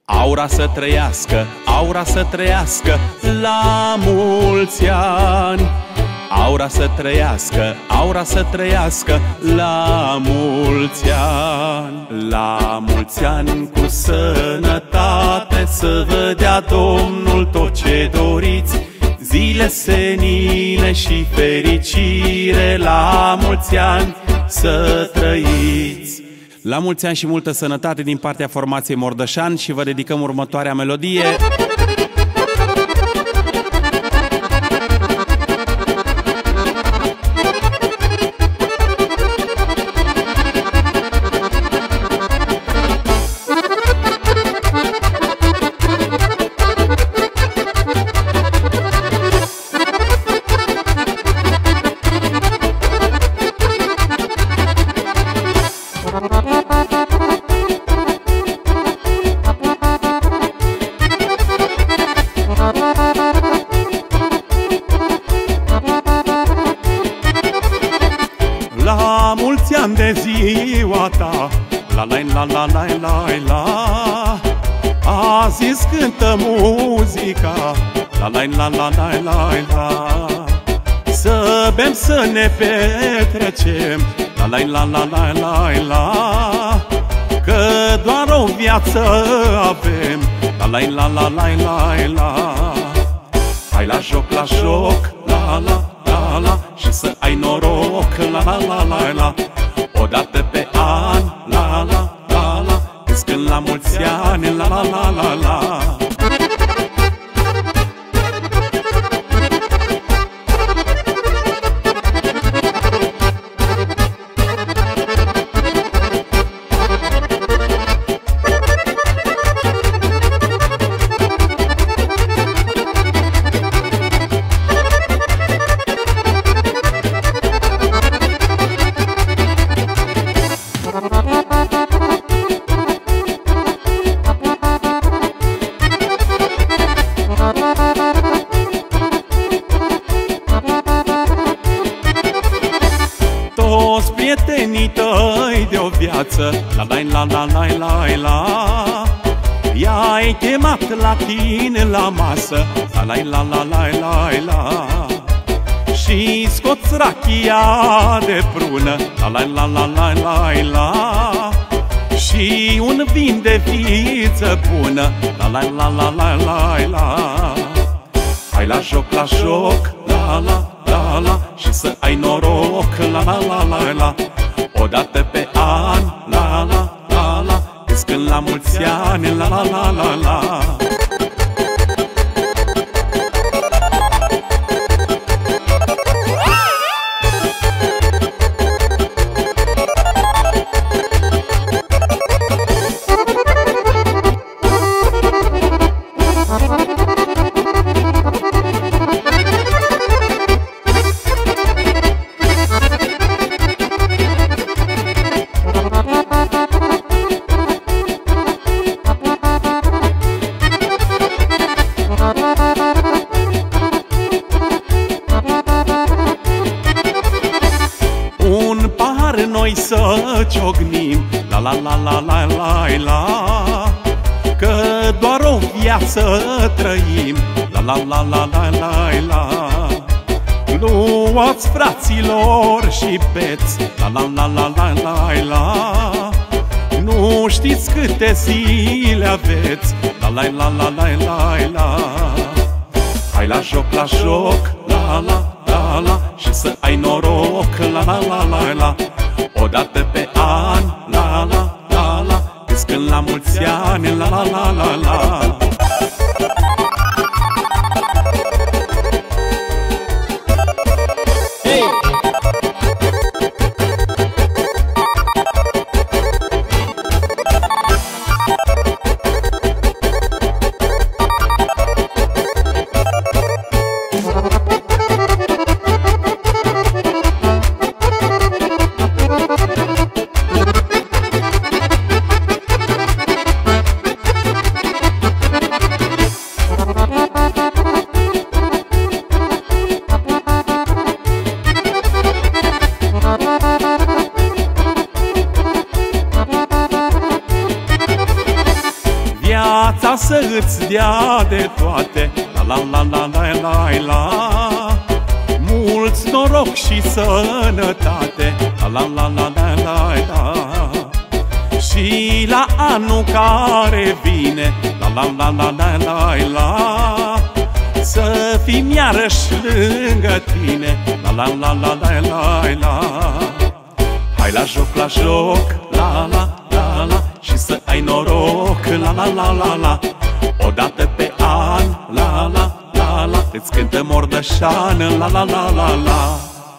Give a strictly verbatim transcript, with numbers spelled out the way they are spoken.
Aura să trăiască, Aura să trăiască la mulți ani. Aura să trăiască, Aura să trăiască la mulți ani. La mulți ani cu sănătate, să vă dea Domnul tot ce doriți, zile senine și fericire. La mulți ani să trăiți. La mulți ani și multă sănătate din partea formației Mordășan și vă dedicăm următoarea melodie. La mulți ani de ziua ta, la la la la la la la. Azi îți cântă muzica, la la la la la la la. Să bem, să ne petrecem, la la la la la la la. Că doar o viață avem, la la la la la la la. Hai la joc, la joc, la la la la. Și să ai noroc, la la la la la. Odată pe an, la la la la. Îți cânt la mulți ani, la la la la la. Toți prietenii tăi de o viață, la la la la la la la. I-ai chemat la tine la masă, la la la la la la la. Și scoți rachia de prună, la la la la la la la. Și un vin de viță bună, la la la la la la la. Hai la joc, la joc, la la la la. Și să ai noroc, la la la la la. Odată pe an, la la la la. Îți cânt la mulți ani, la la la la la. Un pahar noi să ciocnim, la la la la la la la. Că doar o viață trăim, la la la la la la la. Luați, fraților, și beți, la la la la la la la. Nu știți câte zile aveți, la la la la la la la. Hai la joc, la joc, la la la la. Și să ai noroc, la la la la la. Odată pe an, la la la la. Îți cânt la mulți ani, la la la la la. viața să îți dea de toate. La la la la la la la. Mulți noroc și sănătate. La la la la la la la. Și la anul care vine, la la la la la la la, să fim iarăși lângă tine, la la la la la la la. Hai la joc, la joc, la la la la, și să ai noroc, la la la la la. Odată pe an, la la la la, îți cântă Mordășan, la la la la la.